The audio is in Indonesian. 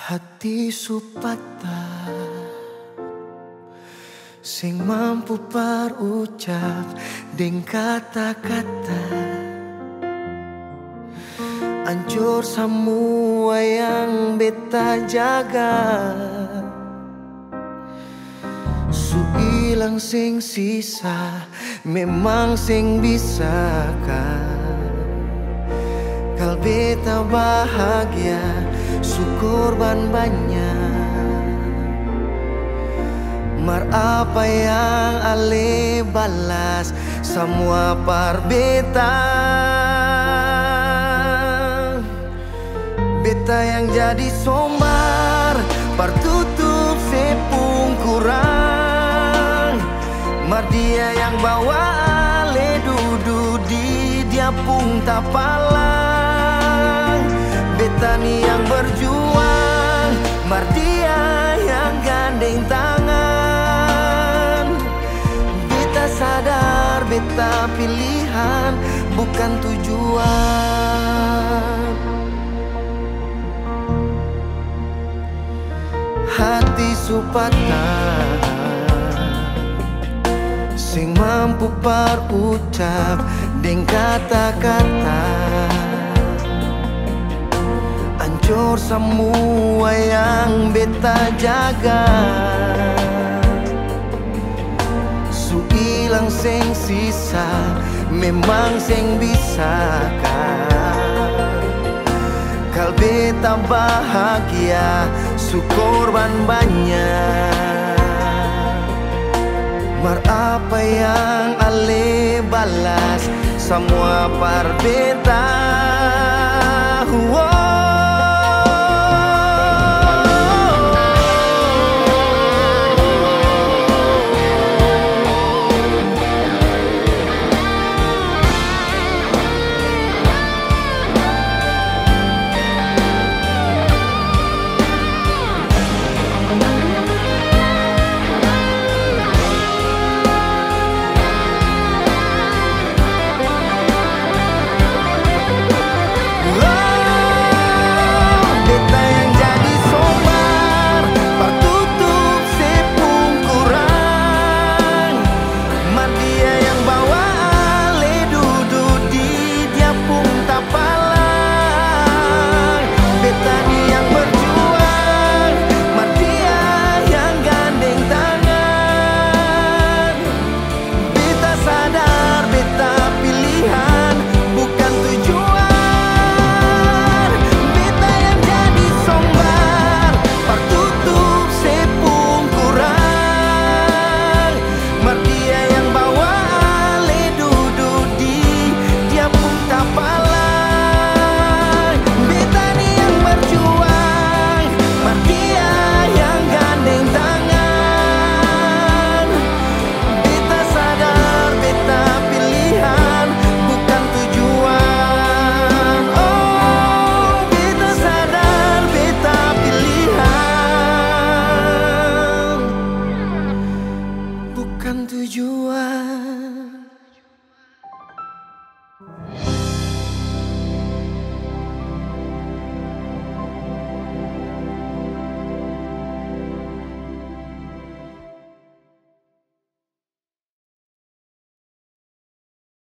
Hati supata sing mampu parucap deng kata-kata, hancur semua yang beta jaga. Su ilang sing sisa memang sing bisa kal beta bahagia, syukur ban banyak. Mar apa yang ale balas semua par beta. Beta yang jadi somar par tutup sepung kurang. Mar dia yang bawa ale duduk di dia pun tapalang. Beta nih yang berjuang, mar dia yang gandeng tangan. Beta sadar beta pilihan bukan tujuan. Hati supata sing mampu parucap deng kata-kata, hancur semua yang beta jaga. Su ilang sing sisa memang sing bisa kal beta bahagia, syukur ban banyak. Mar apa yang ale balas semua par beta.